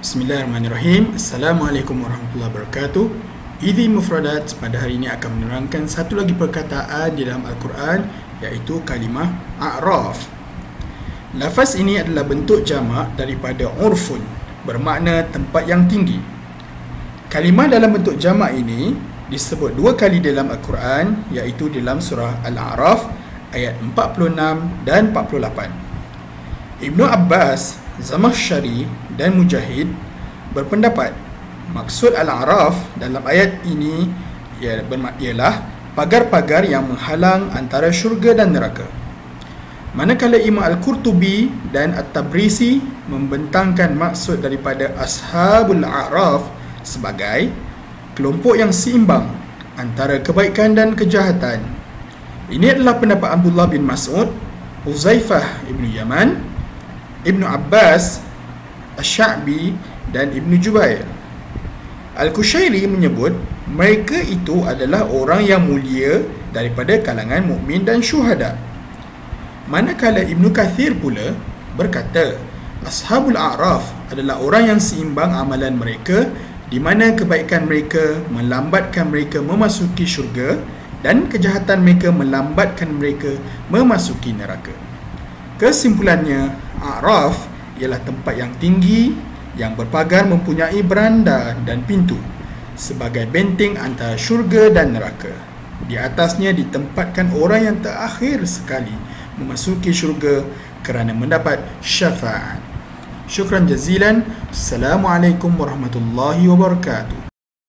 Bismillahirrahmanirrahim. Assalamualaikum warahmatullahi wabarakatuh. Idhi Mufradat pada hari ini akan menerangkan satu lagi perkataan di dalam Al-Quran, iaitu kalimah A'raf. Lafaz ini adalah bentuk jamak daripada urfun, bermakna tempat yang tinggi. Kalimah dalam bentuk jamak ini disebut dua kali dalam Al-Quran, iaitu dalam surah Al-A'raf ayat 46 dan 48. Ibnu Abbas, Zamakhsyari dan Mujahid berpendapat maksud Al-A'raf dalam ayat ini ialah pagar-pagar yang menghalang antara syurga dan neraka. Manakala Imam Al-Qurtubi dan At-Tabrisi membentangkan maksud daripada Ashabul A'raf sebagai kelompok yang seimbang antara kebaikan dan kejahatan. Ini adalah pendapat Abdullah bin Mas'ud, Huzaifah ibn Yaman, Ibnu Abbas, Asy-Sya'bi dan Ibnu Jubair. Al-Qushairi menyebut mereka itu adalah orang yang mulia daripada kalangan mukmin dan syuhada. Manakala Ibnu Kathir pula berkata Ashabul A'raf adalah orang yang seimbang amalan mereka, di mana kebaikan mereka melambatkan mereka memasuki syurga dan kejahatan mereka melambatkan mereka memasuki neraka. Kesimpulannya, A'raf ialah tempat yang tinggi yang berpagar, mempunyai beranda dan pintu sebagai benteng antara syurga dan neraka. Di atasnya ditempatkan orang yang terakhir sekali memasuki syurga kerana mendapat syafaat. Syukran jazilan. Assalamualaikum warahmatullahi wabarakatuh.